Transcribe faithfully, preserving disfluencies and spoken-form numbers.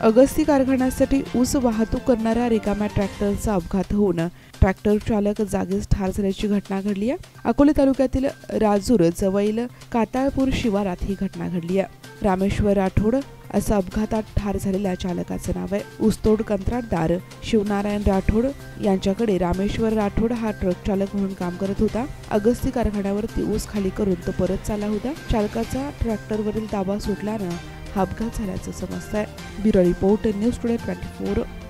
अगस्ती कारखान्यासाठी ऊस वाहतूक करणाऱ्या रिकाम्या ट्रॅक्टरचा अपघात होऊन ट्रॅक्टर चालक जागीच ठार झाल्याची घटना घडली आहे। अकोले तालुक्यातील राजूर जवळील काताळपूर शिवारात ही घटना घडली आहे। रामेश्वर राठोड असं अपघातात ठार झालेल्या चालकाचं नाव आहे। ऊसतोड कंत्राटदार शिवनारायण राठोड यांच्याकडे रामेश्वर राठोड हा ट्रक चालक म्हणून काम करत होता। अगस्ती कारखान्यावरती ऊस खाली करून तो परत चालला होता। चालकाचा ट्रॅक्टरवरील ताबा सुटल्यानं हा अपघात झाल्याचं समजतंय। Bureau report news today twenty four.